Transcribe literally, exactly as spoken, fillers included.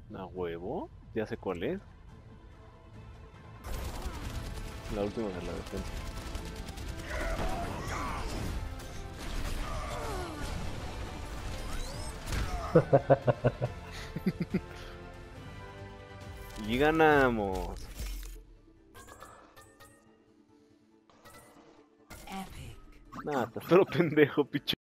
¿A huevo? Ya sé cuál es. La última de la defensa. Y ganamos. Nada, estás todo pendejo, picho.